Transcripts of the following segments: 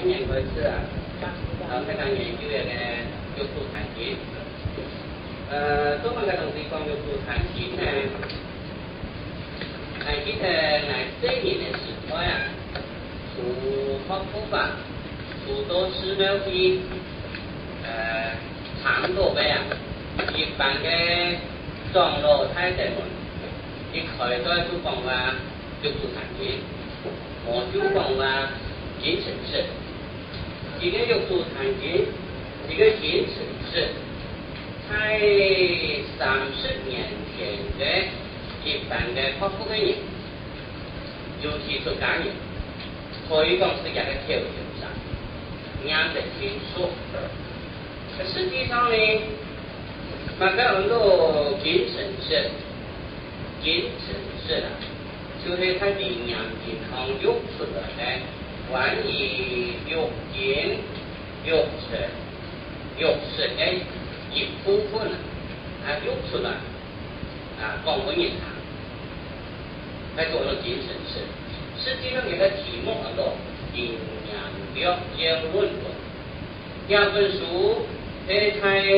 年开始啊，开始研究那个肉素产品。中国搿种地方肉素产品呢，记得来4年的时候呀，除泡芙吧，除多寺庙的长度呗啊，一般的长老太太们，一开端就讲话肉素产品，我就讲话金城市。这个肉素产品，这个金城市，在30年前的一般的泡芙的人，尤其是家人，可以讲是一个条件上，让人听说。实际上呢，那个很多金城市啊，就是它营养健康用出来的。关于肉碱、肉食的一部分用出来广为人谈，在做了精神是。实际上，这个题目叫做营养药业论文。这本书在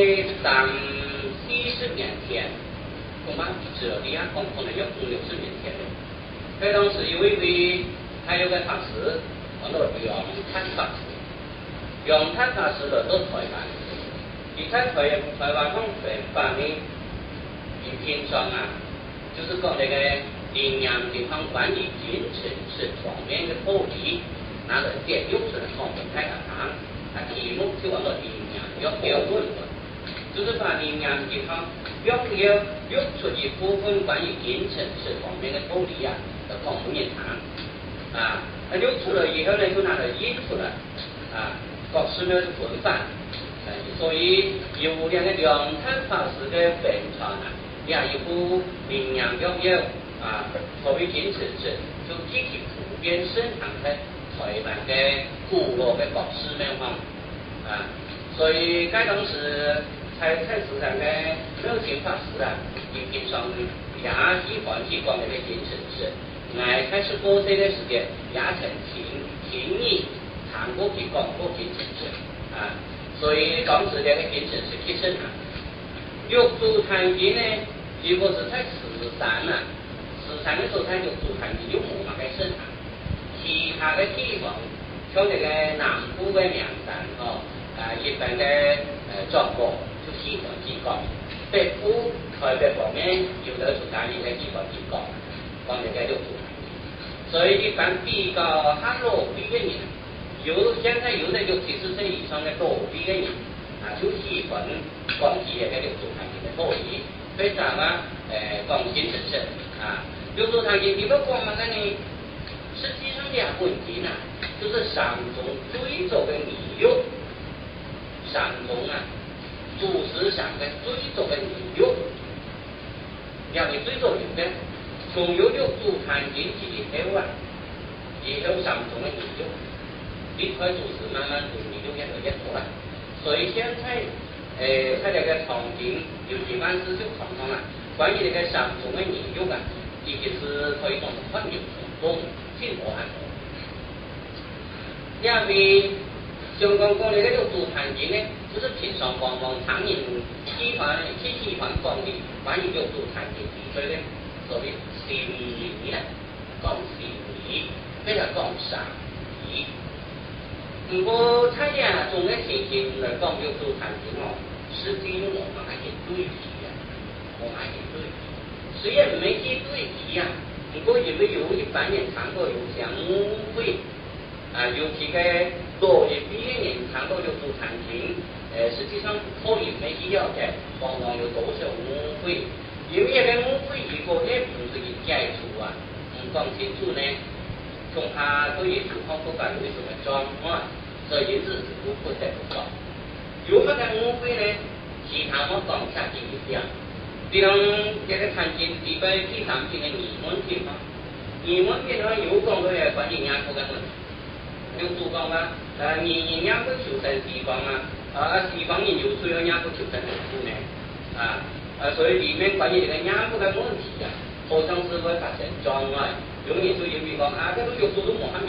30-40年前，恐怕这里可能要50年前了。在当时有一位，他有个法师。叫做杨太法师，杨太法师来到台湾，他在台湾方法呢，平常就是讲那个营养健康管理精神是方面的道理，拿来解用出来讲不太难。题目就叫做营养药论文，就是把营养健康药用出一部分关于精神是方面的道理的讲不人谈用出来以后呢，就拿来印出来各寺庙的文范。所以有两个杨太法师的本传也一部营养药所谓精神是就具体普遍生产在台湾的古老的各寺庙方所以该当时在市场的热情法师平常也喜欢去讲那个精神是。开始播这段时间，也曾轻易谈过去讲过精神是所以当时这个精神是去生产。肉素产品呢，如果是在市场的时候，它肉素产品就冇乜嘅生产。其他的地方，像这个南部的凉山一般的状况就喜欢去讲。北部台北方面有的是家里的地方去讲。讲这个肉素产品，所以一般比较老毕的人，现在有的60岁以上的老毕的人就喜欢讲起这个肉素产品的道理，非常讲精神是肉素产品你不讲嘛呢？实际上两个问题就是山中最早的米肉，山中主食上的最早的米肉，两个最早有的。从有肉素产品以后以后上中的米肉，一块主食慢慢对米肉越来越多了。所以现在它这个场景有几万字就传上了，关于这个上中的米肉已经是可以讲是很有成功，进步很多。因为香港讲的这个肉素产品呢，就是平常往常人喜欢讲的关于肉素产品所以呢。所谓善意讲善意，比較講善意。不過睇下種嘅情形嚟講，肉素產品實際我們係對比雖然沒去對比不過因為有一般人談過有像誤會尤其嘅多一啲人談過肉素產品實際上可以沒必要嘅，往往有多少誤會。因為這個誤會如果不是一解除講清楚呢，恐怕對於情況不管有什麼狀況，所以日子不得不高。有乜嘅誤會呢？其他我講下去一點，比如這個產品具備第三品的疑問品有講到關於營養嘅問題，有主講營養不求生西方西方人有需要營養不求生的素呢所以里面關於這個營養的問題好像是會發生障礙。有人就認為講這個肉素都冇乜營養不呢，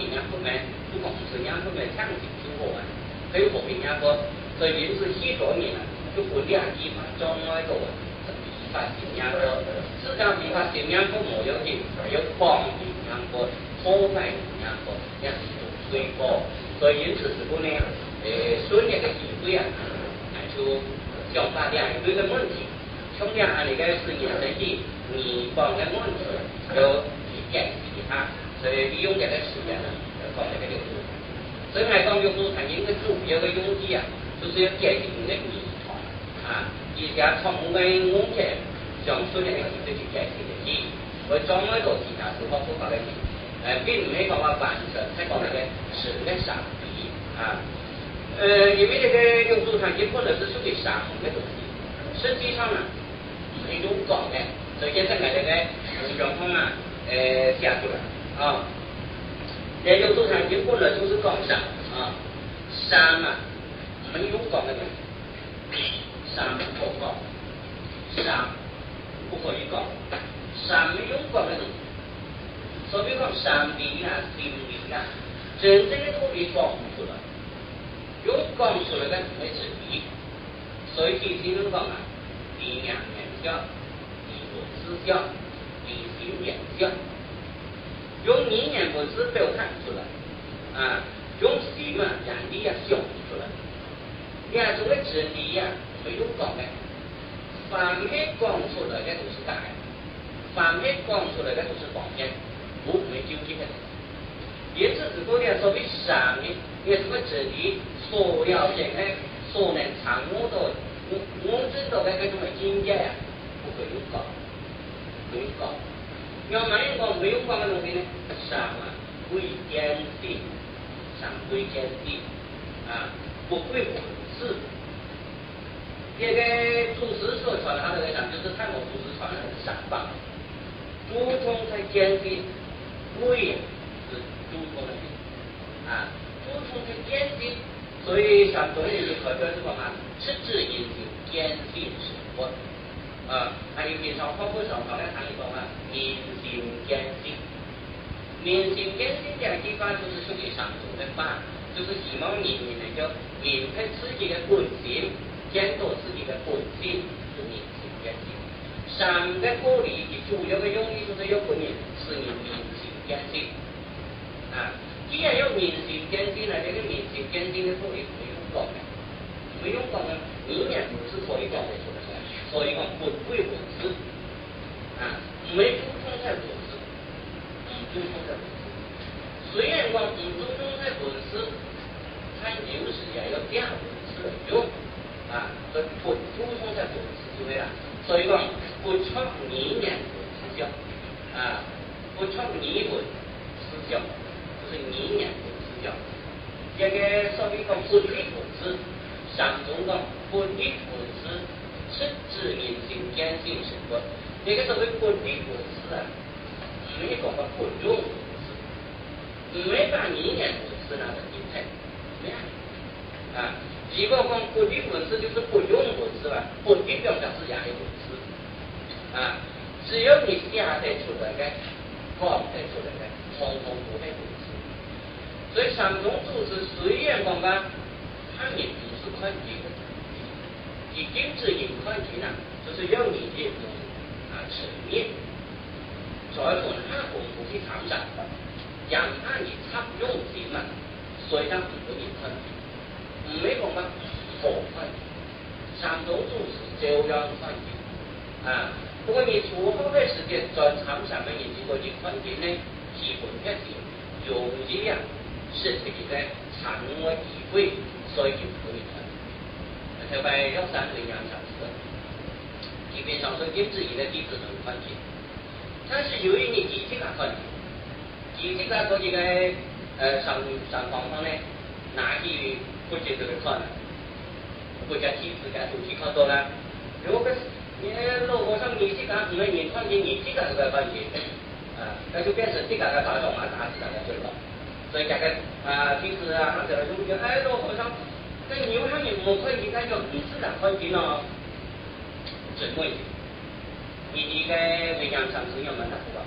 不光是两个人强行生活啊，还有和平两个，所以因此许多年啊，就不两地方将来个依法信仰个，自家依法信仰个没有的，还有广义两个、破坏两个，也是一种推广。所以因此这个呢，所以那个议会啊，就想把两对的问题，从两岸那个是延伸的，你帮的问题要去解决它，所以利用这个时间呢，搞这个流动。所以来讲，流动它应该主要的用意啊，就是要解决你的谜团啊，一家从我们这讲述的那个去解决的题，我专门做其他司法复杂的题，并没办法完成，才讲那个是那啥题啊。因为这个用主场经过的是属于上的东西，实际上呢没有讲的，所以现在这个状况啊，写出来啊。这用主场经过的就是讲上啊，上啊没有讲的东西，上不可讲，上不可以讲，上没有讲的东西，所以讲上理啊、心理啊，真正的道理讲不出来。用讲出来的没质疑，所以提醒人讲啊，理两言教，理文思教，理心言教，用语言文字表达出来啊，用心啊言理啊想出来，两种的真理呀没有讲的，凡是讲出来的都是假的，凡是讲出来的都是谎言，不没究竟的。因此，这个呢，所谓上面也是个真理，所要人呢，所能掌握到，我知道的这种的境界呀，不可以讲，没有讲。要没有讲，没有讲的东西呢，上啊归坚定，上归坚定啊，不归文字。这个祖师所传的，他这个上就是泰国祖师传的上法，祖宗在坚定，归。主从的啊，主从的坚定，所以像中医的课表是什么？持之以恒，坚信是佛啊。还有平常课本上头呢，还有讲啊，明心坚定。明心坚定这样地方就是属于上宗的法，就是希望人民能够明白自己的本性，见到自己的本性，是明心坚定。上的道理的主要的用意就是要给人使人明心坚定。啊，既然有明心坚定了，这个明心坚定的道理没有讲的，没有讲的，语言不是可以讲得出来的，所以讲不归文字啊，没注重在文字，注重在文字。虽然讲不注重在文字，它有时也要调文字来用啊，所以不注重在文字之类啊，所以讲不创语言文思教啊，不创语文思教。是语言文字教，这个所谓讲不立文字，上中讲不立文字，持之以恒，坚信是佛。这个所谓不立文字啊，没讲个不用文字，没把语言文字拿来形成，没啊。如果讲不立文字，就是不用文字了，不立表表示也有文字啊。只要你写得出来的，讲得出来的，通通都是文字。所以上宗祖师虽然讲啊，他也不是宽基的，以经之引宽基呢，就是要你的沉淀，所以说他功夫去长上，让他你插用心嘛，所以他不会引宽基，没讲嘛好宽基，上宗祖师就要宽基啊。不过你初后的时间在长上面引这个引宽基呢，基本一点容易呀。是自己的常我体会，所以就可以了。特别要三维两小时，基本上说经之一的地址能宽基，但是由于你机器那宽基，机器那做这个上方方呢，哪里不接这个宽呢？国家体制该都去看到了。如果你如果上你这个唔係你宽基，你这个是个宽基啊，那就变成这个大众啊，大自然就了。所以这个平时啊，他这个就哎，老和尚，那牛上面我可以那叫你自然宽基呢？怎么？你个维养上是要蛮大的吧？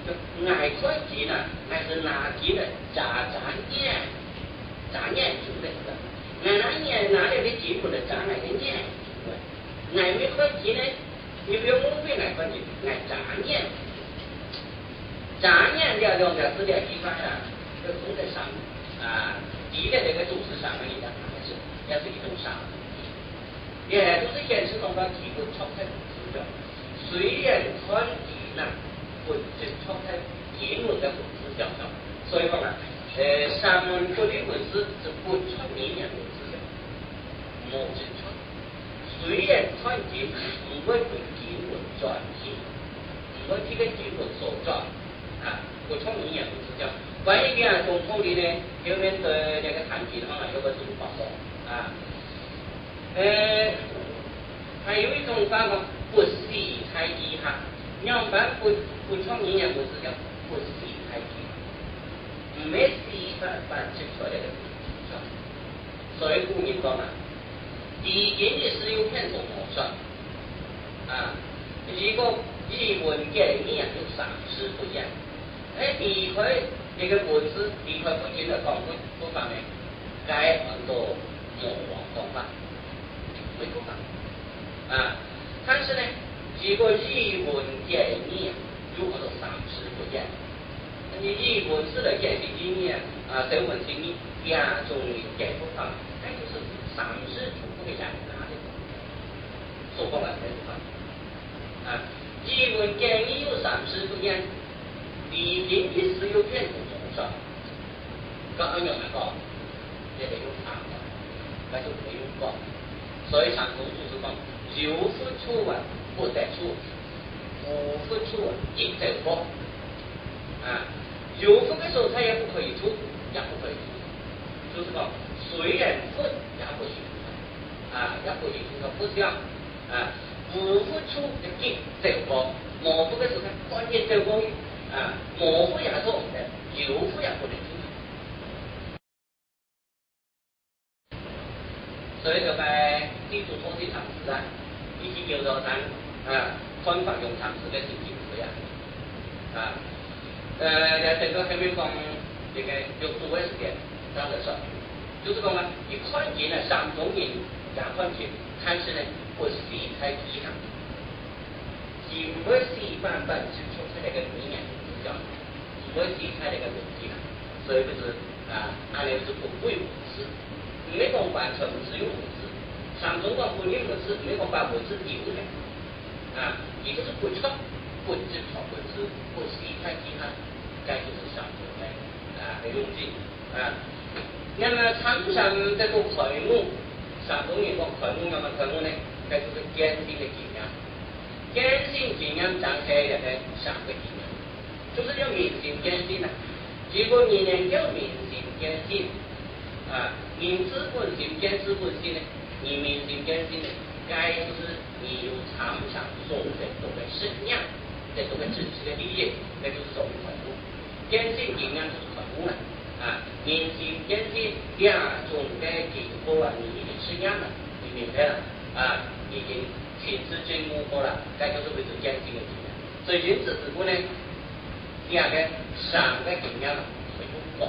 爱看见啊，还是拿见了眨眼出来的。俺拿眼拿来的见不能眨来的眼出来，俺没看见呢，你不要我被俺看见，俺眨眼。眨眼了两个字的地方啊，就从在上啊，第一个那个都是上面一样，也是一种上。也都是显示中国提供超太资料，虽然看见呢，不是超太英文的文字表达，所以说呢，上文国的文字是不出名的文字的，没真出。虽然看见不会被经文转写，不会这个经文所转啊，不出名的文字表。关于讲总统的呢，后面的那个谈及的话有个什么报告啊？还有一种方法，不喜太极哈，两般不创名言不是叫不喜太极，没喜办指出来的，所以古人讲啊，第一的是有片种模算啊，如果一文概念有丧失不一样，离开这个文字，离开不仅的讲不方面，该很多模仿方法。没办法啊，但是呢，如果语文概念如何的丧失不见，你语文字的概念啊，在文字里两种的解读法，那就是丧失全部的人拿的，说过了没办法啊，语文概念有丧失不见，理解的是有变动重上，刚刚讲那个，这个有差的，那就没有过。所以上公就是讲，有付出啊不得出，不付出亦得获啊。有付的时候他也不可以出，也不可以出，就是讲虽然付也不行啊，也不行出，不这样啊。不付出的亦得获，莫付的时候他关键得获啊，莫付也做唔得，有付也不能出。所以就在地主托地常识啊，以及牛肉山啊，方法用常识的进行这样啊，在整个后面讲这个有诸位时间这样的说，就是讲呢，一看见呢上中人也看见，但是呢不是太极上，只不是慢慢指出他那个名言是讲，不是他那个问题了，所以就是啊，按理是不会无视。没讲完全只有文字，上中国不用文字，没讲把文字丢了啊，也就是不错，不只靠文字，不是太极他，该就是上中的啊的用尽啊。那么常常这个楷模，上中人讲楷模，那么楷模呢，该就是坚定的经验，坚信经验展开的上个经验，就是要明心坚信呐。如果你能够明心坚信。啊，明知本心，坚持本心呢？你明心坚信呢？该就是你有常常送的这个信仰，这个真实的利益，那就是所谓楷模。坚信信仰就是楷模了啊！明心坚信两种的结果啊，你的信仰了，你明白了啊？已经亲自经历过了，该就是为之坚信的信仰。所以因此之故呢，两个上个信仰了会有光。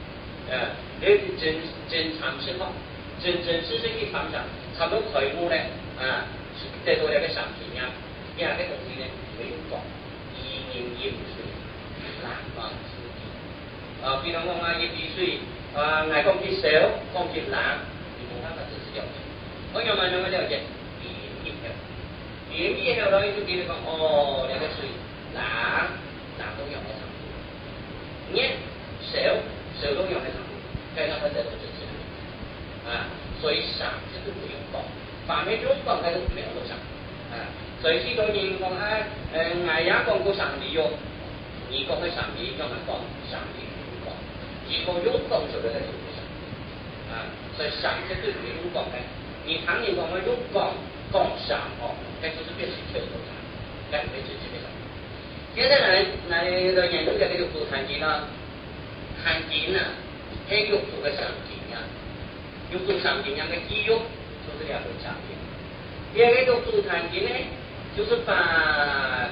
真常识化，真实的方向，差不多楷模呢啊，得到那个上品呀，两个东西呢没有讲，一年一水，难忘四季啊，比如讲啊，一滴水啊，爱讲起少，讲起难，你冇办法自己了解。我要慢慢了解，一条，一条呢，就给你讲哦，那个水难都用得上，念少都用得上。该让他得到支持啊，所以上这个不用讲，反面用讲那个不用上啊，所以许多人讲啊，外也讲过上帝哟，你讲的上帝用来讲上帝不用讲，如果用讲出来的就不上啊，所以上这个不用讲的，你常年讲我用讲上哦，那就是变成跳脱上，那没直接的上。现在来的研究这个就不谈经了，谈经呢。还有做个上经呀，有做上经样的肌肉，就是两个上经。第二个做谈经呢，就是把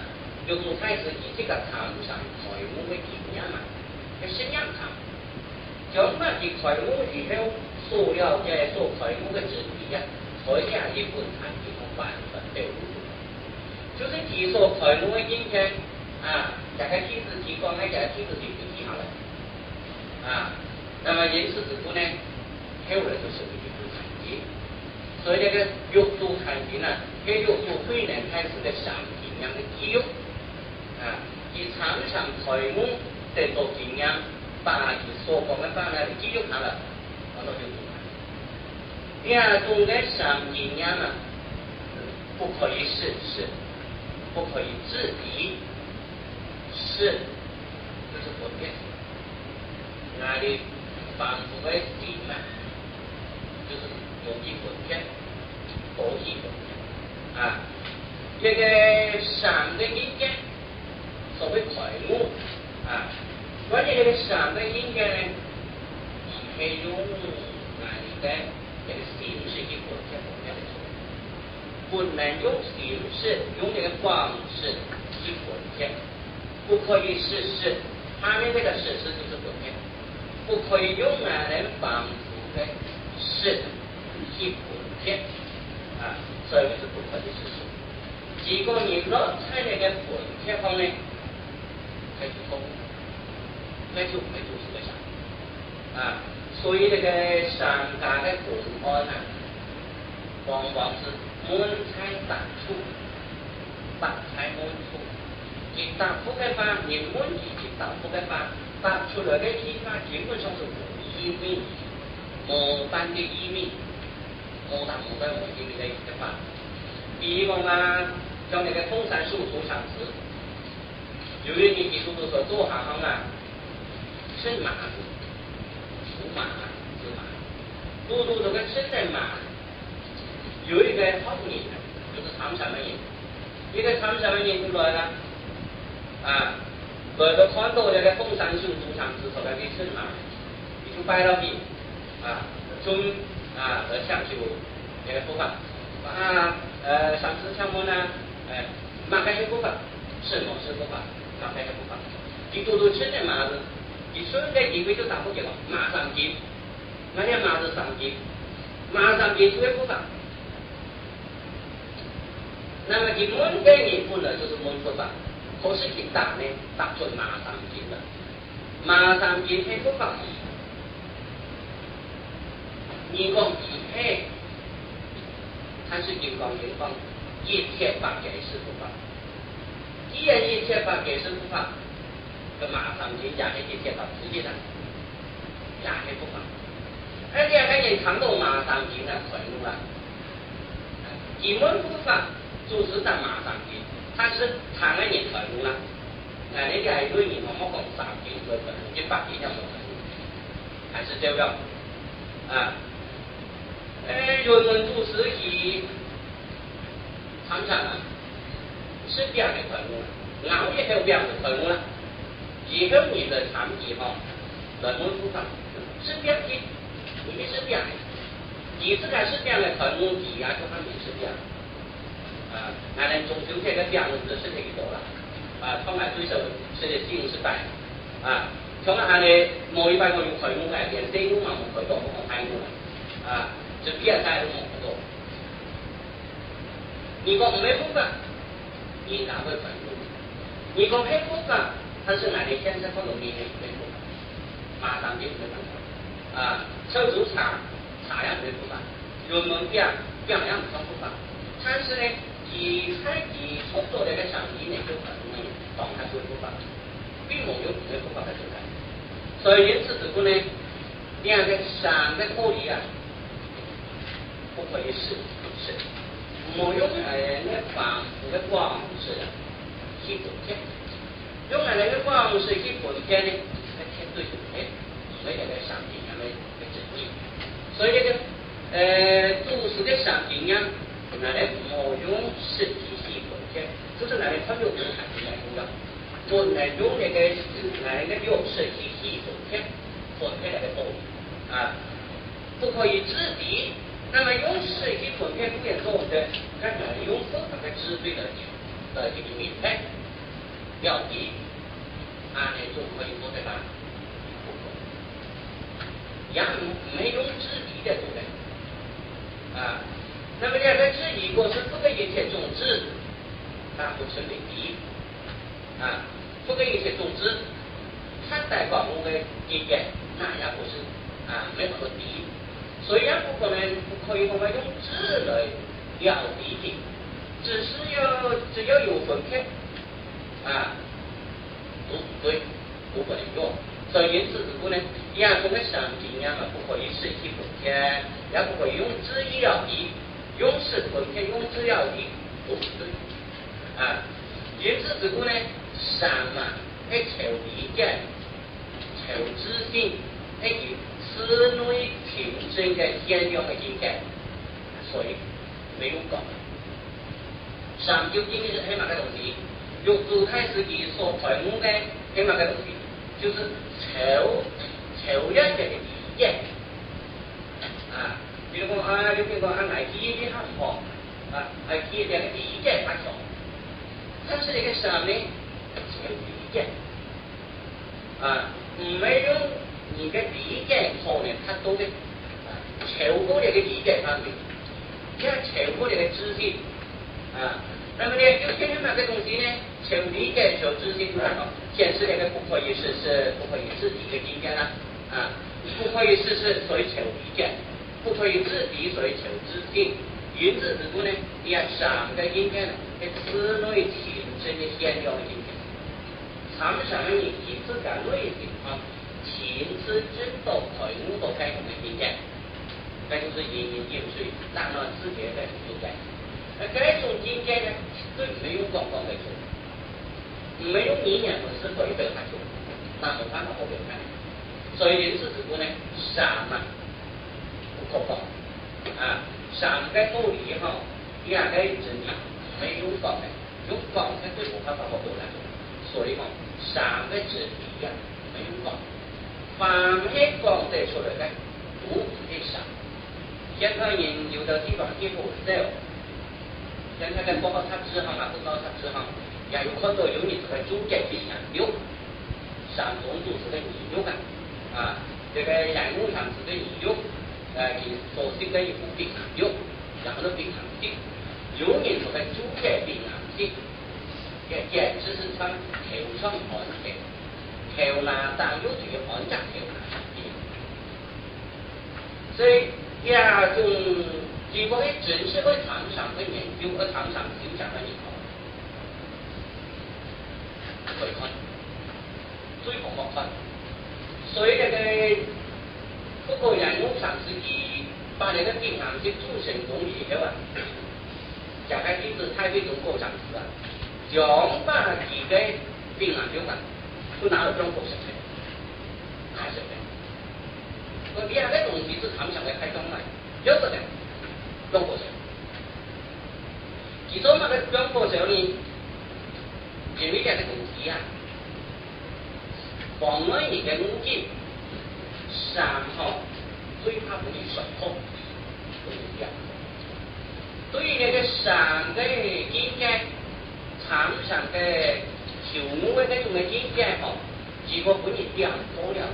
用开始以这个tham上财务的经验嘛，嘅信仰tham，將乜嘢財務以後所了解所財務嘅知識啊，才係一本談嘅辦法對路。就是提所財務嘅經驗啊，大家聽自己講，大家聽自己記下來啊。那麼因此之後呢，後來就是一本談嘅，所以呢個閱讀談嘅呢，喺閱讀非常開始嘅上經驗嘅記錄。啊，以常常財務得到經驗，把所講嘅辦法記錄下來，我都就做。第二種嘅上經驗呢，不可以試，不可以自敵，試就是分辨。那裡反覆嘅點呢，就是有機分辨，多機分辨。啊，這個上嘅經驗。所謂財務啊，關於呢個上嘅應該呢，唔係用哪裡嘅這個形式去分析嚟做，不能用形式，用這個方式去分析，不可以試，他們這個試就是分析，不可以用那人反覆的試去分析啊，所以是不可以試。如果你落在那個分析方面，開始錯誤，那就沒做這個想啊，所以這個商家的文案啊，往往是滿菜答出，答菜滿出，一答覆嘅話，你滿意一答覆嘅話，答出來嘅語法基本上是無意味，無單嘅意味，無單無意味嘅話，比如講啊，像那個通山樹出產時。由於你記住都說做行啊，是馬子，屬馬是馬，都這個生在馬，有一個好人，就是唐山的人，一個唐山的人就來了，啊，來到看到這個鳳山樹主場之後，那個生馬，你就擺到你，啊，中啊和向就這個不法，啊上次項目呢，馬該是不法，什麼是不法？馬上就不法，你都吃的馬子，你順帶機會就打不起了，馬上進，那些馬子上進，馬上進就會不法。那麼你門給你不能就是門不法，可是你打呢，打出馬上進了，馬上進係不法。你講以後，它是金光銀光，一切法也是不法。既然一切法解釋不法，咁馬上進也係一切法，實際上也係不法。而且還人談到馬上進嘅財務啊，基本不法就是在馬上進，它是談嘅人財務啦。嗱，你係對人我冇講上進嘅財務，一百幾樣嘅財務，還是這樣啊？人們做事以常常啊。是這樣的財務啦，熬夜還有這樣的財務啦，以後你的產品哈，人們不法是這樣的，你是這樣的，你自然是這樣的財務抵押就看你是這樣，啊，那人總就這個這樣子是可以做啦，啊，從來對手是的經是敗，啊，從來呢某一般我用財務來連這個嘛我可以做我開過啦，啊，就別在都冇做，你講沒不法。你哪會反應？你講黑不法，它是哪裡現在可能你黑不法，馬上就沒辦法啊！收足茶樣黑不法，人們樣樣不法，但是呢，以操作這個上機呢就可能當它是不法，並沒有黑不法的存在。所以因此之後呢，這樣的上的道理啊，不可以試。冇用那反覆的方式去分析，用那個方式去分析呢，係絕對唔係，所以呢個上經驗嘅證據。所以呢個做事的上經驗，那嚟冇用實體去分析，就是那嚟他用產品來重要，我嚟用那個用實體去分析那個道理啊，不可以自敵。那麼用實體分析不嚴重的，看來用手它的支配的這個明白了敌，呢就可以做得到。也没用质疑的做的那么两个质疑果是不给一切种子，不成为敌不给一切种子，它代表我的意见，那也不是没那么敌，所以也不可能不可以我们用质来了敌的，只要有分配都不对，不可能用。所以因此这个呢，也从个上经验不可以实体分配，也不可以用质疑了敌，用实分配用质了敌都不对因此这个呢，上求理解，求知性，以此类平整的现象的境界，所以没有讲。上究竟是什么个东西？用主态时期所排悟的什么个东西？就是求一个理解比如讲你比如讲爱记忆较好爱记忆的理解较强，但是那个上面求理解没有你的理解好呢，它都的求过那个理解方面，也求过那个知识那么呢，有些什么个东西呢？求理解、求知识显示那个不可以是不可以自敌的境界啦不可以是所以求理解，不可以自敌，所以求知性。因此这个呢，也上个境界呢，此类情真的现象的境界。常常人以自个类情情之真道开悟到开悟的境界，那就是隐隐有水、大乱世界的境界。这种境界呢，对没有广泛的做，没有明眼的是可以被他做，那没办法后面看。所以因此这个呢，上不可讲上个道理也个真理没有讲的，有讲的对没办法好来做。所以讲上个真理没有讲，凡是讲得出来的，都是上。现在人有的地方也不少。现在在报告他支行不报他支行，也有很多有人是在中间去研究，上中组是在研究这个人物上是在研究，所写的一部平衡表，然后呢平衡式，有人是在中间平衡式，也只是从头上看起，头拿当有这个安家头拿，所以也种。如果真是会常常的研究和常常修讲的以后，可以看最好方法。所以那个不过人物上是以把那个平衡去做成功以后讲开弟子太对中国上市将把几个平衡表都拿到中国上去，还是的。我第二个东西是常常的开装来，有的呢。中国城，其中那个中国城呢，前面讲的东西防外你的物件，上最怕不你手控，就是这样。对于那个上的境界，常常的求悟的那种的境界如果不你讲多了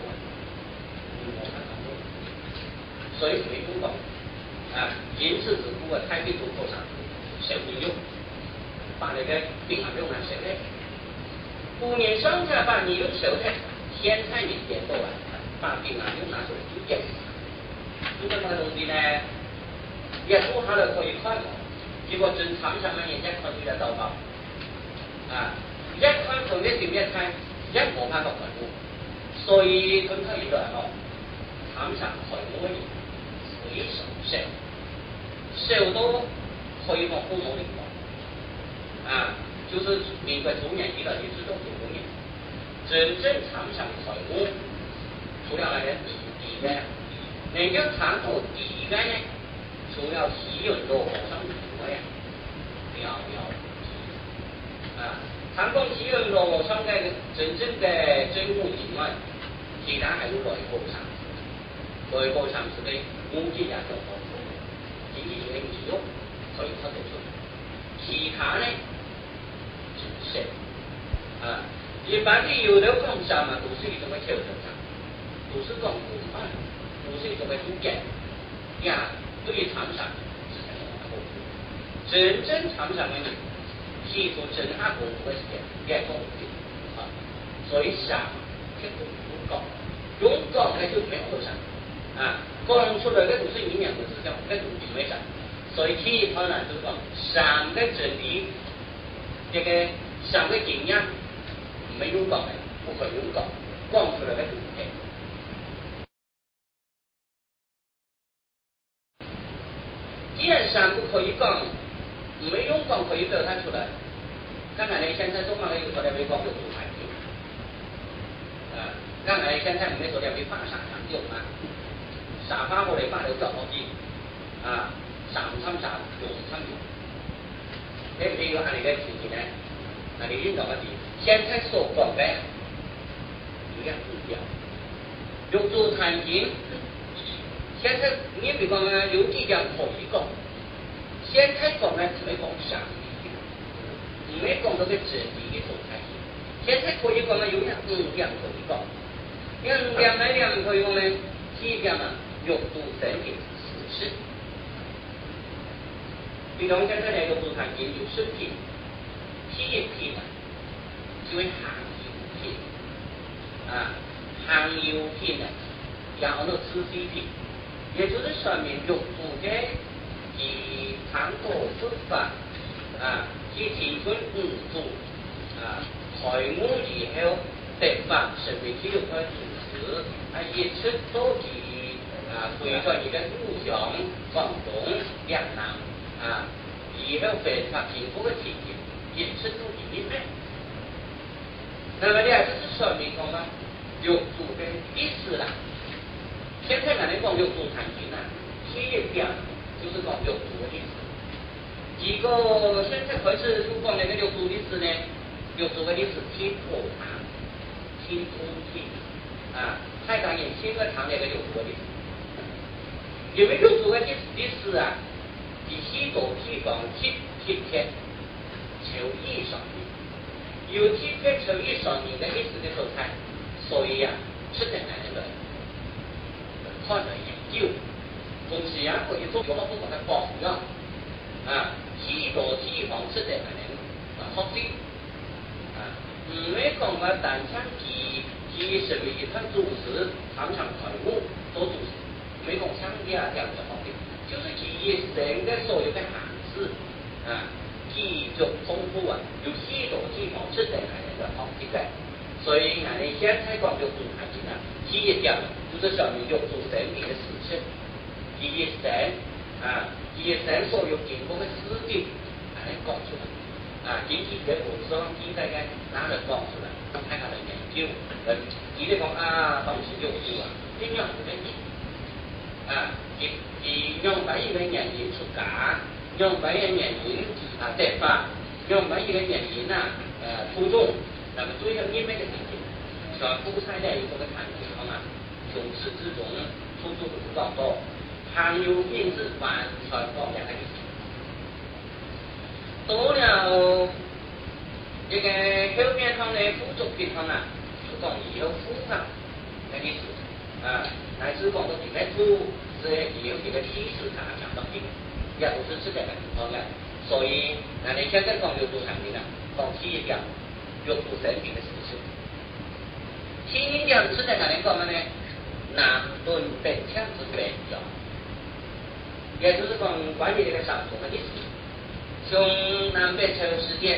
所以没用到。因此，如果太平中国上谁会用？把那个平衡用来谁呢？5年上下把你用手的，现在你点到了，把平衡用拿出来理解。这个东西呢，也做好了可以看结果真常常人家看出来到一看从那里面看，一没办法看悟，所以跟他一个常常看悟的随手手。手都可以往父母里就是明白中年级了，你知道中年，真正常常财务，除了那个第个，能够参考第个呢，除了喜运罗上以外参考喜运罗上的真正的真空以外，其他还有外国上市，外国上市的估计也就好。经济学的应用可以看得出，其他呢只是啊，一般的有的工商嘛，都是一种个调整上，都是讲不慢，都是一种个主见，呀，对于厂商是很好的。真正厂商的人，提出真下功夫的时间也够的啊，所以想这个不高，用高那就没有上啊，讲出来的都是营养的思想，那都是没上。所以体育考呢，就是讲上个真理，这个上个经验没有讲的，不可用讲，讲出来的就是对。既然上不可以讲，没用讲可以表达出来。刚才呢，现在中国呢有说的没讲有主产品，刚才现在我们说的没放上场用啊，啥发我来放都找好几啊。上参上用参用，对不对？有俺那个情形呢？那你领导个的，现在所讲的有点不一样。用做产品，现在你比方呢，有几样可以讲，现在讲呢没讲上，没讲到个整体的做产品。现在可以讲呢，有两可以讲，两可以讲呢，第一点呢，用做产品实施。比方现在那个做产品有食品、体育品呢，就为行业品啊，行业品呢，然后呢次需品，也就是说明用户的以糖果出发啊，以提供补助啊，财务以后得法社会体育的组织啊，一直都以回到一个互相广东两南。啊，以后非常贫富的情形，也是都一定的。那么呢，这是说明讲呢，有主的意思啦。现在俺们讲有主产品呢，第一点就是讲有主的意思。一个现在开始就讲那个有主的意思呢，有主的意思听课堂、听中听啊，太当然新个堂那个有主的意思，因为有主的意思啊。第四个地方贴贴求艺上面，有贴贴求艺上面的意思的所在，所以呀，是在哪里的？看了研究，同时也可以做好多个的榜样啊，许多地方是在哪里学习啊，唔係講話單槍其實為他組織常常財務都組織，沒講商業這樣的方面。就是企业整个所有的行市啊，继续丰富啊，有许多地方是在哪里的好这个，所以俺们现在讲就主产品啊，第一点就是说明有做生意的事情，第一点啊，第一点所有经过的事情，俺们讲出来啊，经济学博士现在嘅拿来讲出来，看他的研究，你哋讲啊，当时就做啊，这样子的啊。用每一个原因出价，用每一个原因得法，用每一个原因出众，那么最后你每个情形，全部在那一个产品上啊，从始至终出处不到多，含有品质完全不一样的意思。到了这个后面上的辅助品上啊，就讲以后复杂的意思啊，乃至讲到这个图。也有这个趋势讲到这个，也都是这个情况的，所以那你现在讲有做产品呢，讲第一点有做产品的事情，第二点是在哪里讲的呢？南顿北向之北角，也就是讲关于这个上中的意思，从南北朝时间，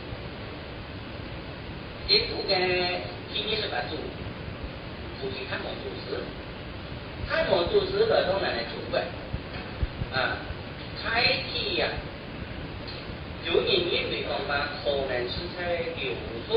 一部的第一是把主题看懂主持。开模组织的当然来主管啊，开辟呀，就因为讲嘛，河南食材流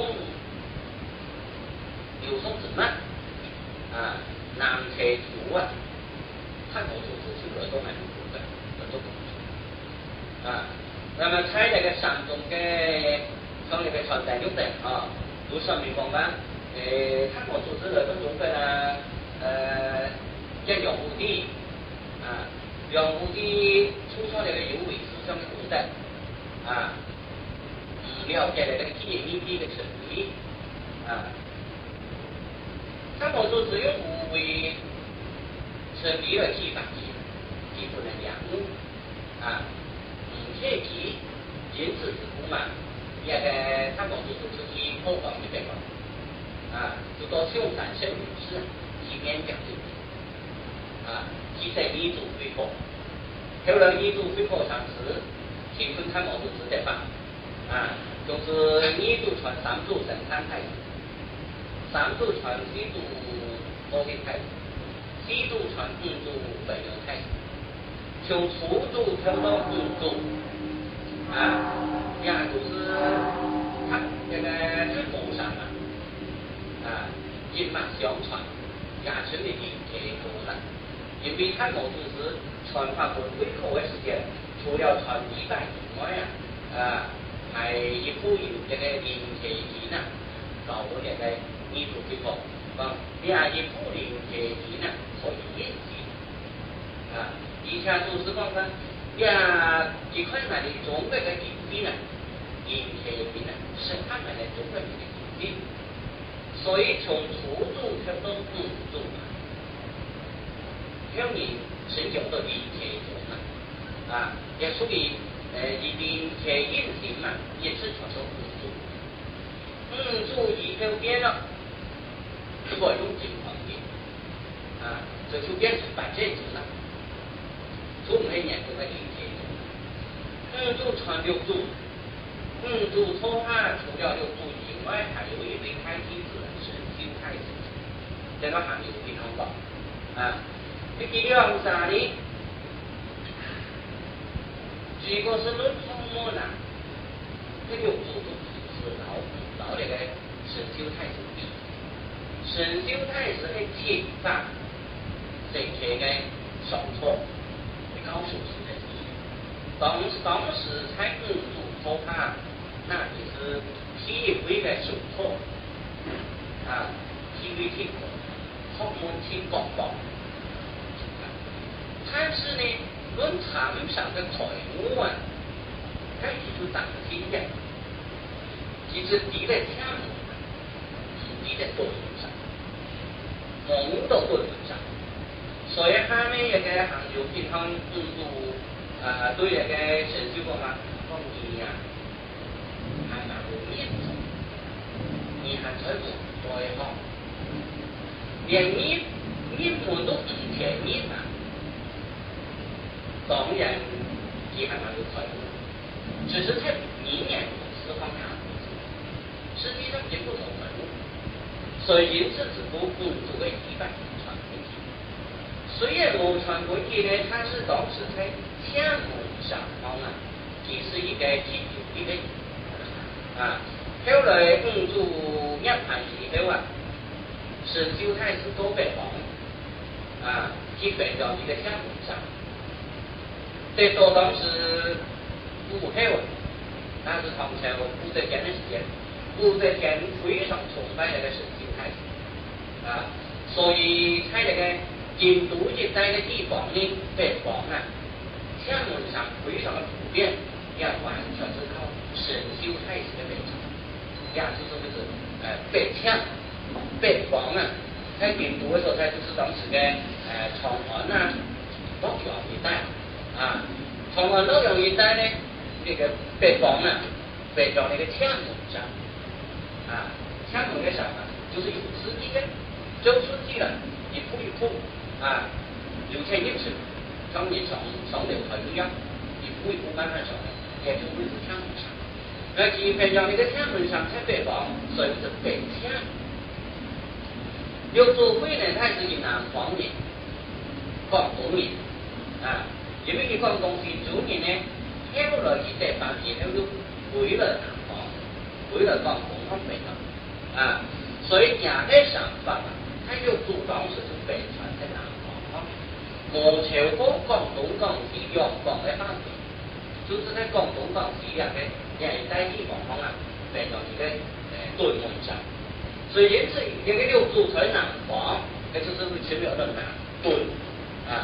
通之慢啊，南车图啊，开模组织是的当然主管的做工作啊，那么开那个山东的像那个传单用的啊，都上面讲嘛，开模组织的都主管啊，像用户的啊，用户的初创那个有位思想的古代啊， 了解了那个建议的一个成立啊。参谋组织用户为成立了几百年，基本的项目啊，切记因此之故嘛，也个参谋组织之一可防的地方啊，就到修缮省律师去演讲的啊，记载遗嘱恢复，后来遗嘱恢复上市，新村参谋组织的吧啊，就是遗嘱传三组生产态势，三组传四组保险态势，四组传五组费用态势，从初组跳到五组啊，也就是他这个日报上啊，人脉相传，也成了一结果了。因为参谋组织传发过恢复的时间，除了传100以外啊，还一部有这个零协议呢，搞过这个遗嘱恢复，另一部零协议呢可以延期啊，而且就是讲呢，一块买的中国的经济呢，零协议呢是他们的中国人的经济，所以从初组跳到五组。后面是叫做零协议嘛，啊，也属于零协议型嘛，也是传到五组，五组以后变了，不用情况的，啊，这就变成100组了，从每年都在零协议，五组传6组，五组初判除了6组以外，还有一位开机制是新开始，这个行业非常高，啊。这第2啥呢？如果是论项目呢，这6组都是老这个审修态势比，审修态势的前法，这些个受挫的高手是的。当时才5组初判，那就是体会的受挫啊，体会挺高，项目挺高。但是呢，论场上的财务啊，它也是涨薪的，其实低在项目，低在多上，梦到多上，所以下面一个杭州银行制度对一个审修个嘛方面啊，还蛮不严重，你还财务多一好，连你们都不便宜啊。当然，也还蛮有财务，只是在明年公司方面，实际上也不同财务，所以因此只不过作为100传问题。虽然没传问题呢，它是当时在项目上方也是一个挺有的啊。后来5组入盘以后审修态势都被黄啊，基本上一个项目上。这到当时5后，但是唐朝武则天的时间，武则天非常崇拜那个审修态势啊，所以在那个京都一带的地方呢，北方项目上非常的普遍，也完全是靠审修态势的北方，也就是北向北方在京都的时候，它就是当时的长安洛阳一带。啊，长安洛阳一带呢，这个北方北方那个项目上，项目的上就是有司机的，周司机了，一步一步有钱有势，当年上流很重要，一步一步慢慢上来，也就会是项目上。那基本上那个项目上在北方，所以是北向。有组会呢，它是以南方人，广东人因为你广东是主人呢，后来一代方面后就回了南方，回了广东方面所以两个想法它就主张是北传在南方没超过广东港西两广的范围，就是在广东港西两一带地方北传一个对门上，所以因此这个就组成南方，这就是前面的南对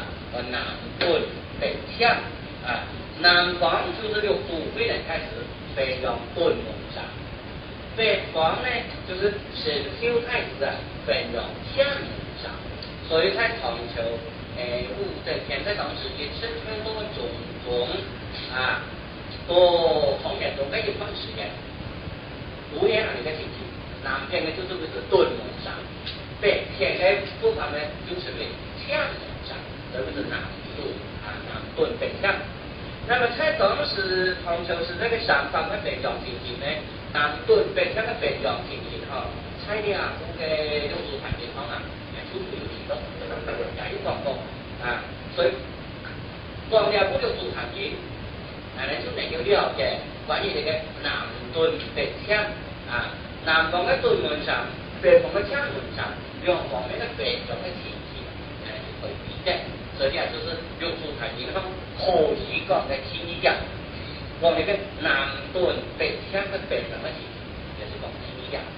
南对北向南方就是由祖辈人开始北洋顿蒙上。北方呢，就是神秀太子啊，北洋天蒙上。所以在唐朝，武则天在当时也是很多种种啊，多方面都给一段时间。乌烟那里的情形，南边呢就是顿蒙上，北偏的部分呢就是为天蒙上，这个是南顿啊，南顿北向。那么在当时唐朝时代的上方的北洋情形呢，南顿北向的北洋情形哈，在的啊，这个用书谈地方啊，处处有提到，也有广告啊，所以光了不了书谈地，就能够了解关于这个南顿北向啊，南方的顿蒙上，北方的天蒙上，两方面的北洋的情形，就可以比较。所以啊，就是用书谈地方可以讲的轻一点，我那个南顿北向的北洋的情形，也是讲轻一点。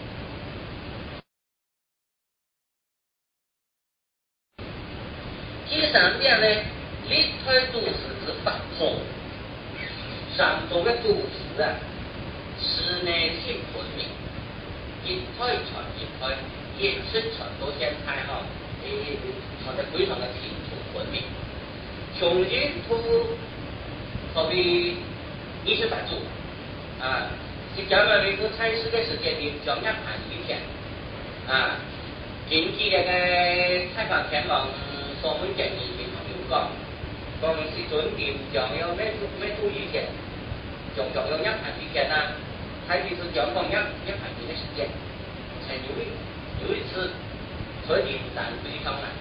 第三点呢，历推都市之反破，上周的都市啊，室内性文明，一推传一推，也是传到现在哈，传得非常的清楚文明。从印度好比28组啊，是讲了那个采石的时间的将要盘一天啊，近期那个采访天王所们建议的朋友讲，讲是准点将要每组一天，将要要盘一天呐，还是将讲要盘一的时间，才有一次和领导对上来，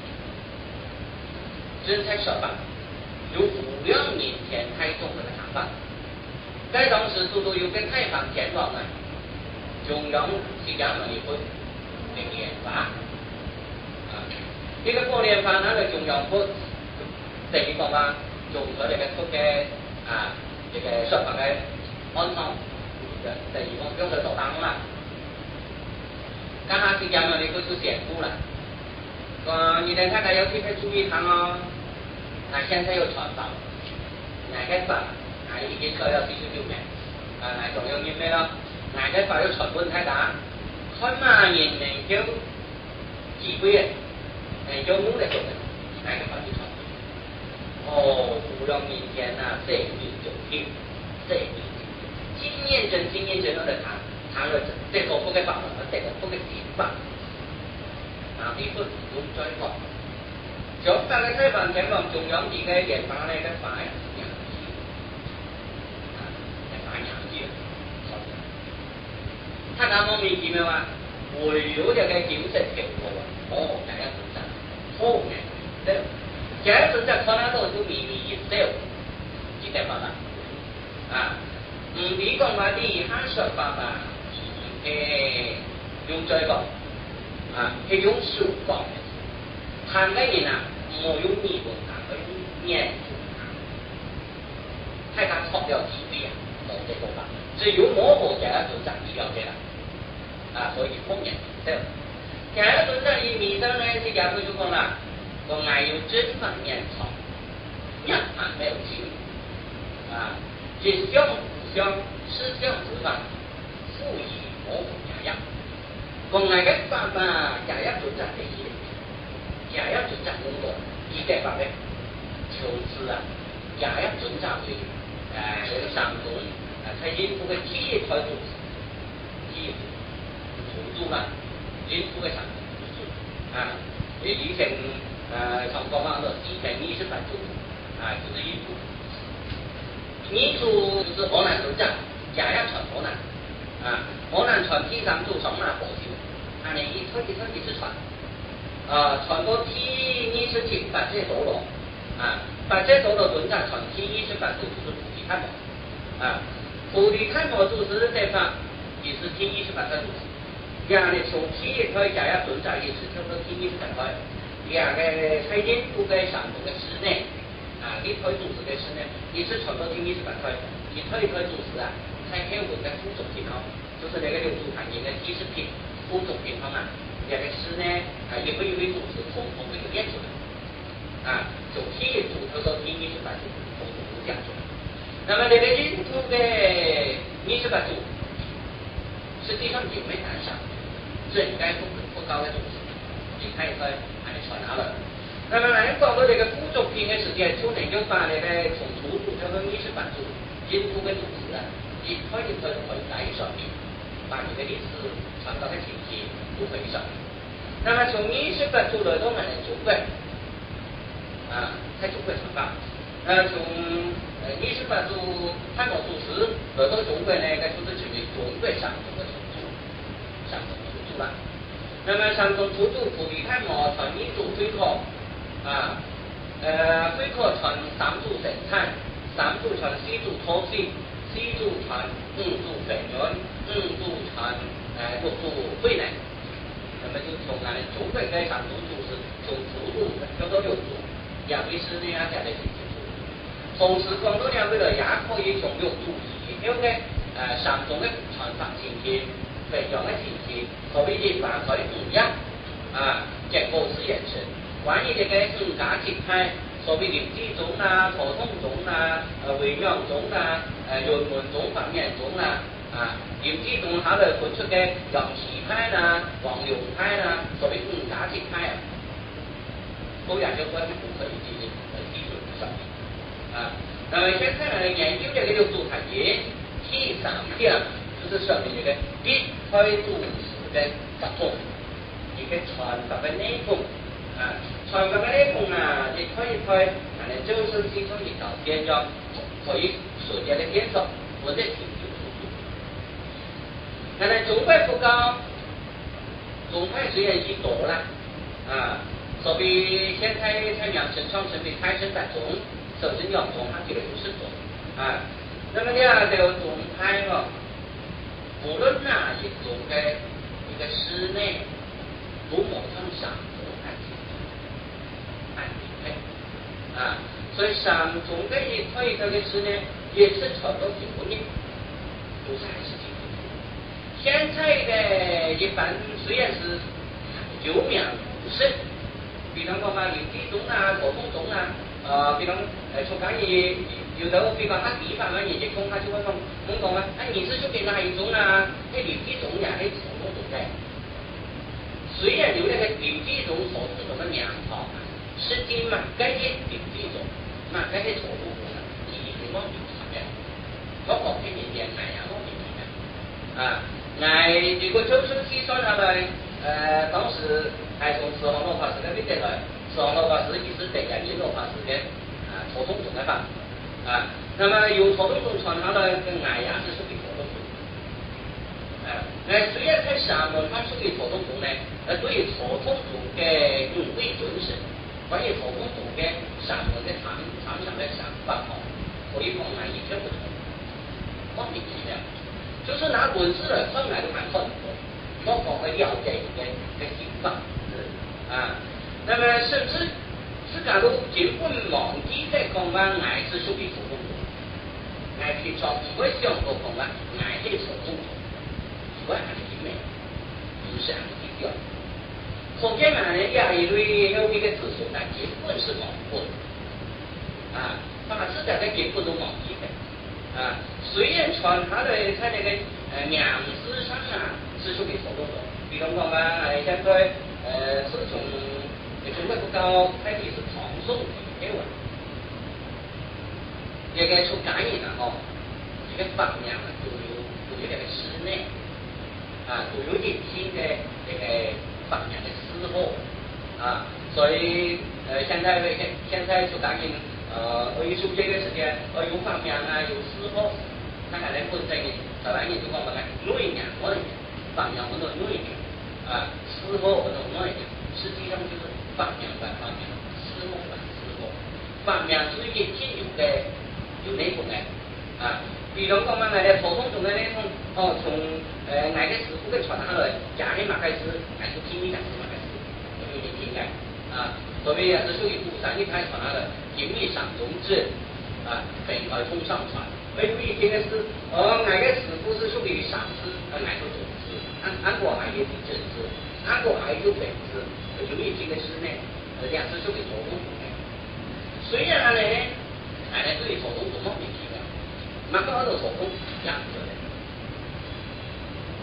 人才说法。有5、2年前开中的谈判，在当时都有个太行前往啊，中央是讲了一份联法啊，这个过联法那个中央部等于讲嘛，综合这个各个啊这个说法的安排，等于讲用的走当了，刚开始讲了那个就显著了，你的太太要特别注意看哦。现在有传法，哪个法已經所有必須要明，仲有啲咩咯？哪個法要傳本太大，開馬人能夠幾個月，能夠努力做嘅，哪個法要傳？5、6年前啊，4年9天，4年，今年真的談了這個不嘅法律，這個不嘅典法，呢個用再講。總法嘅推翻情況，仲有自己研發呢個法呀，法廿支，他講我面點樣啊？為咗就嘅檢測條路啊，大家本身好嘅，第一本身可能都微微熱燒，知道嘛啦？啊，唔理講話啲慳說法啊，用再講啊，係用手講嘅。谈个人啊，冇用米文啊，佢用面文啊，太他错掉几倍啊，冇这个法，只有模糊就要做长医疗嘅啦，啊，所以风险对。第二种呢，以米上呢是讲就讲啦，讲还有真方面草，样啊没有机啊，只相互相是相之法，复以模糊假样，讲那个法嘛，假样做长的嘢。也要尊重工作，一个方面，求知啊，也要尊重对这个上中在印度的企业团组织，企业组织嘛，印度的上组织啊，以前上过网的2028组啊，就是印度，印度就是河南首长，也要传河南啊，河南传第3组上哪火星，按年一推是传。传到T27把这走了啊，把这走了轮长传T28组织是菩提太模啊，菩提太模组织这方也是T28的组织，然后呢从T1开加入轮长也是差不多T28开，然后在印度的上头的室内啊，一推组织的室内也是传到T28开，一推组织啊，在天文的副总平方，就是那个流速盘应该70平副总平方啊。这个诗呢，一个组织共同的练出来，啊，从企业组织到T28组共同讲出来。那么这个印度的 28组，实际上并没谈上，这应该不高的东西，你看一看还传下来。那么俺讲到这个古作品的时间，从1998年的从初组叫做28组，印度的组织啊，一块一块会在上面，把这个历史传到的信息都会上。那么从28组来到我们中国，在中国传法。从28组汉末组织来到中国呢，该组织成为中国上中的初组，上中初组了。那么上中初组不比汉末传民族会考会考传3组生产，3组传4组脱水，4组传5组肥源，5组传6组惠能。那么就从俺们中国的上中组是从初组叫到6组，也为是呢这样的进行。同时，广东呢为了也可以从6组以后的上中的传法信息、培养的信息，所谓的发挥不一样结果是延伸。关于这个5家集派，所谓林继宗曹洞宗韦阳宗云门宗、方面宗林继宗他的分出的杨岐派黄柳派所谓5家集派都研究过的不可以进行基础上面。那么现在呢，研究这个6组产业，第3点就是说明这个必开组织的集中，一个传达的内容传达的内容你可以就是其中一条边章，可以所见的变数或者停留速度。那么中国不高，宗派虽然已多了所以现在太阳神创成为开生在中。首先要宗派这个就是宗那么这个宗派无论哪一种的一个室内都模仿上宗派按理配所以上宗的一块一个的室内也是传到几个年，都是还是几个。现在的一般虽然是有名无实，比方讲林继宗曹洞宗比方从讲你有的比方地方人家讲就会讲你是属于哪一种林继宗也是曹洞宗的。虽然有那个林继宗所指的名号，实际嘛，该些林继宗该些曹洞宗已经忘记了的，包括这年忘记了如果就是计算下来当时还从慈航老法师那边来，慈航老法师一直在研究老法师的曹洞宗的法那么由曹洞宗传下来跟是属于曹洞宗虽然在上文它属于曹洞宗呢对于曹洞宗的永贵尊神，关于曹洞宗的上文的常常的想法可以讲一点不同，莫名其妙，就是拿文字来看都蛮很多，包括了解一个情况那么甚至是假如根本忘记在讲是属于曹洞宗，平常不会想过讲是曹洞宗，所以还是没有是很低调。可见也一类有一个字数基本是忘过把自己的根本都忘记的虽然传他的在那个名字上是属于曹洞宗，比方讲现在是从中国不高开始是唐宋的文，这个出感应这个方面都有这个室内都有一定的这个方面的思路所以现在出感应艺术这个时间有方面有思路，看看本身的台湾人就讲内面我的方面我都内面思路我都内面，实际上就是方面反方面，思路反思路，方面最近有内容比如讲的曹洞宗的那种从哪个师傅的传下来，家里开始还是经历开始有点情感所以是属于古山一派传下来，经历上宗旨北开通上传。有一天的是哪个师傅是属于上师哪个宗旨，按过还有正字，按过还有本字，有一天的是呢两是属于曹洞宗的。虽然对于曹洞宗莫名其妙，蛮多曹洞样子的，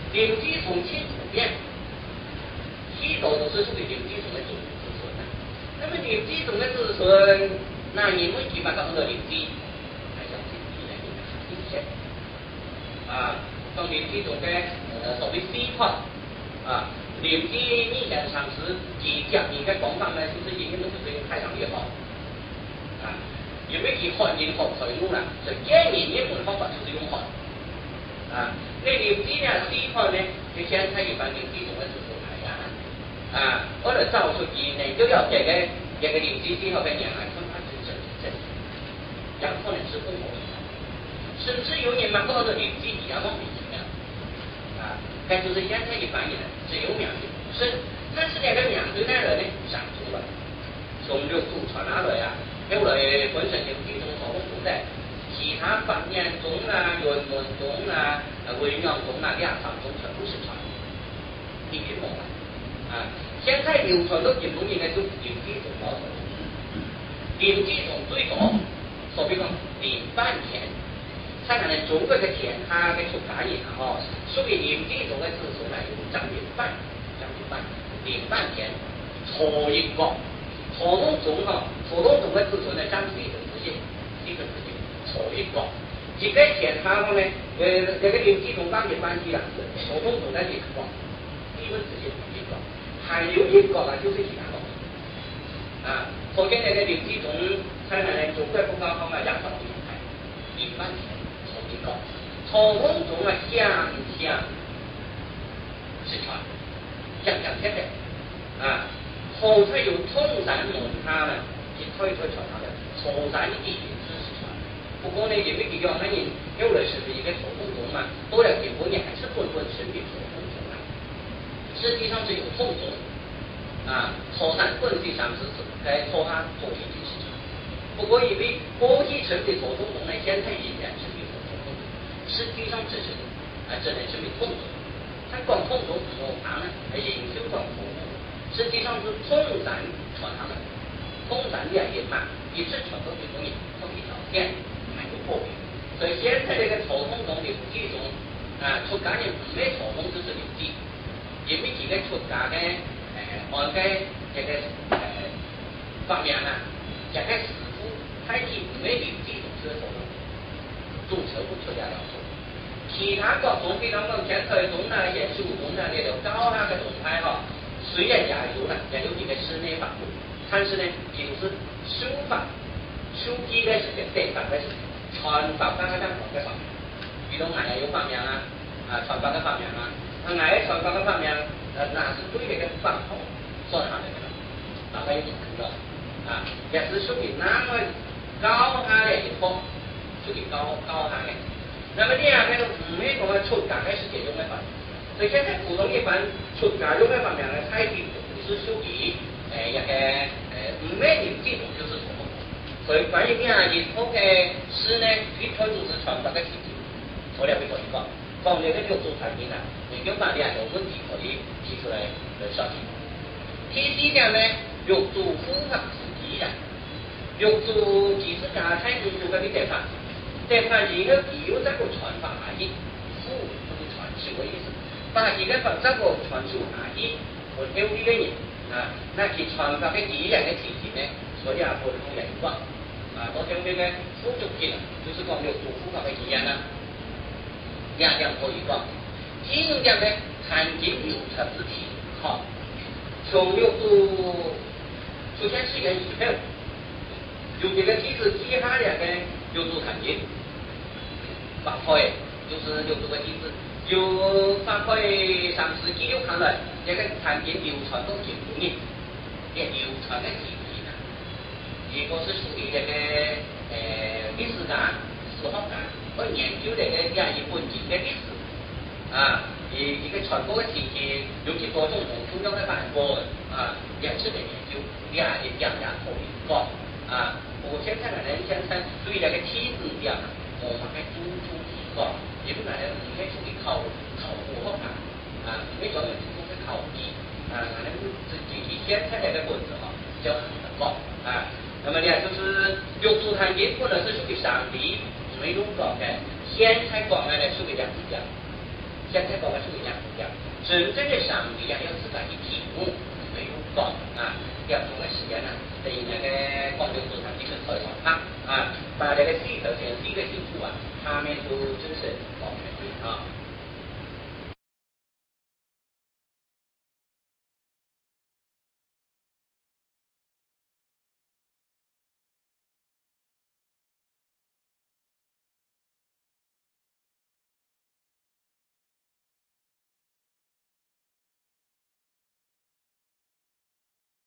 临机从轻普遍，许多都是属于临机从的自存的。那么临机从的自存，那你们基本上的临机，还是自己来明显啊，从临机从的所谓 C 块啊，临机你想尝试即将你的广泛呢，就是应该都是对太阳也好啊，因为以环境好采用了，是建议你们方法就是用好啊。那临机呢 C 块呢，就现在一般临机从的自存太阳啊，我哋造出技呢都要这个临机之后嘅人来分发真正，有可能是共同的，甚至有人嘛搞到临机也要莫名其妙啊，但就是现在一般人只有面对是，但是那个面对那人呢上足了，从六祖传下来啊，后来本身临机中所不在，其他方面中啊、云门中啊、文阳中啊、两场中全部是传，一定懂了。啊，现在流传到节目应该就临机种老手，临机种最早，所以讲临半田，才可能中国嘅田下嘅出家人啊，属于临机种嘅字数呢有将近半，临半田，错一个，错动种啊，错动种嘅字数呢占4%，错一个，一个田下呢，这个临机种当年关系啊，错动种的一个，基本直接一个。还有一个呢，就是其他东西啊。首先那个临机从才能中国公告方面两种状态，临半田从一个，从中中啊向是传，向天的啊。后才有通山门他呢，去推传他的从山地知识传。不过呢，因为比较那人有的是一个从中中嘛，多了几多年还是混身体从中中啊。实际上是有痛种啊，错山本质上是在错下错体的市场。不过因为过去成的错种种呢，现在依然是有错种，实际上只是只能是为痛种。它光痛种不它呢，营销光痛种，实际上是通山传下来，通山两也慢，一直传到最容易，从一条线还有破病。所以现在这个错种种临机中啊，出家人没错种就是临机。因为这个出家的按个这个方面呢，这个师傅他以没临机种是错，注册不出家了错。其他各种比方讲前台中啊、研修中啊那种高那个动态哈，虽然也有了，也有这个室内法，但是呢，就是书法、书记的是个对法的是传法刚刚讲的方面，比如还有方面啊传法的方面啊。爱传法嘅方面，那是对那个反统所下嚟嘅，大家要明白啊，也是属于那么高下嘅一方，属于高下嘅。那么第二个唔係講出家嘅世界用嘅法，所以現在普通一般出家用嘅方面咧，太極是屬於一個唔係臨機種就是錯，所以關於呢樣嘢，我嘅詩呢，一推就是傳法嘅體系，我哋會講一個。方面的六祖禅经啊，研究方面有问题可以提出来商议。第四点呢，六祖护法自己啊，六祖即是家产五祖嘅啲地方，地方一个只有这个传法而已，护就是传授嘅意思。把这个把这个传授而已，我有呢个人啊，那其传法嘅第一样嘅体系呢，所以啊，我哋讲人法啊，我讲呢个辅助品啊，就是讲六祖护法嘅一样啦。两可以讲，第五点呢，禅经流传之体，好，从六祖出现起源以后，有这个体制之下两个六祖禅经，发挥就是六祖的体制，就发挥上世纪有看来，这个禅经流传到今天，也流传的体系呢，一个是属于这个历史家、史学家。我研究这个这样一本经的历史啊，一个传播的体系，尤其多种中央的版本啊，也是个研究，也讲可以讲啊。我现在现在对这个体制讲，我们还注重讲，因为应该属于考古学啊，因为专门注重的考据啊，自己现在这个本子哈，叫讲啊。那么呢，就是六祖坛经或者是属于上帝。没用讲的，现在讲的呢属于两只讲， 现在讲的是一样不一样，真正的上帝呀，要自己的题目没有讲啊，要同个时间呢，在那个广州市场这个菜场啊，把这个四头先4个清楚啊，他们都就是